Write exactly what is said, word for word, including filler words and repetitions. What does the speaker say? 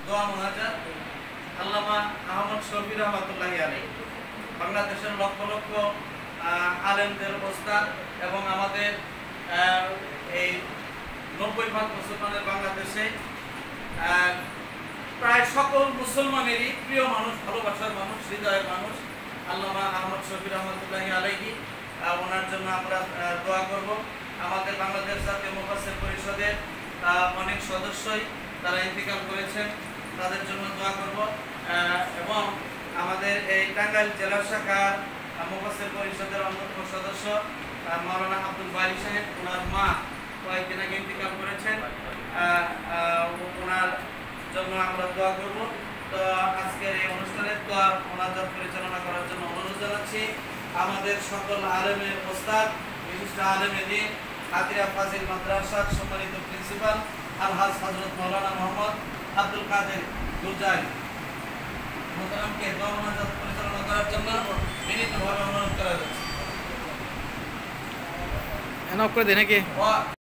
দোয়া মোনাজাত আল্লামা আহমদ শফি রহমাতুল্লাহি আলাইহি, বাংলাদেশের লক্ষ লক্ষ আলেমদের ওস্তাদ এবং আমাদের এই নব্বই ভাগ মুসলমানের বাংলাদেশে প্রায় সকল মুসলমানেরই প্রিয় মানুষ, ভালোবাসার মানুষ, হৃদয়ের মানুষ আল্লামা আহমদ শফি রহমাতুল্লাহি আলাইহি। ওনার জন্য আমরা দোয়া করব। আমাদের বাংলাদেশ জাতীয় মুফাসসির পরিষদের অনেক সদস্যই তারা ইন্তেকাল করেছেন, তাদের জন্য দোয়া করব। এবং আমাদের এই টাঙ্গাইল জেলা শাখার মুফাসসির পরিষদের অন্যতম সদস্য মাওলানা আব্দুল বারী সাহেব, ওনার মা কয়েকদিন আগে ইন্তেকাল করেছেন, ওনার জন্য আমরা দোয়া করব। তো আজকের এই অনুষ্ঠানে দোয়া মোনাজাত পরিচালনা করার জন্য অনুরোধ জানাচ্ছি আমাদের সকল আলেমের ওস্তাদ, বিশিষ্ট আলেমে দ্বীন, হাতিয়া ফাজিল মাদ্রাসার সম্মানিত প্রিন্সিপাল আলহাজ হযরত মাওলানা মোহাম্মদ আব্দুল কাদের গুলজারি মোহতারামকে দোয়া মোনাজাত পরিচালনা করার জন্য বিনীতভাবে অনুরোধ করা যাচ্ছে। এনাফ করে দেয় নাকি?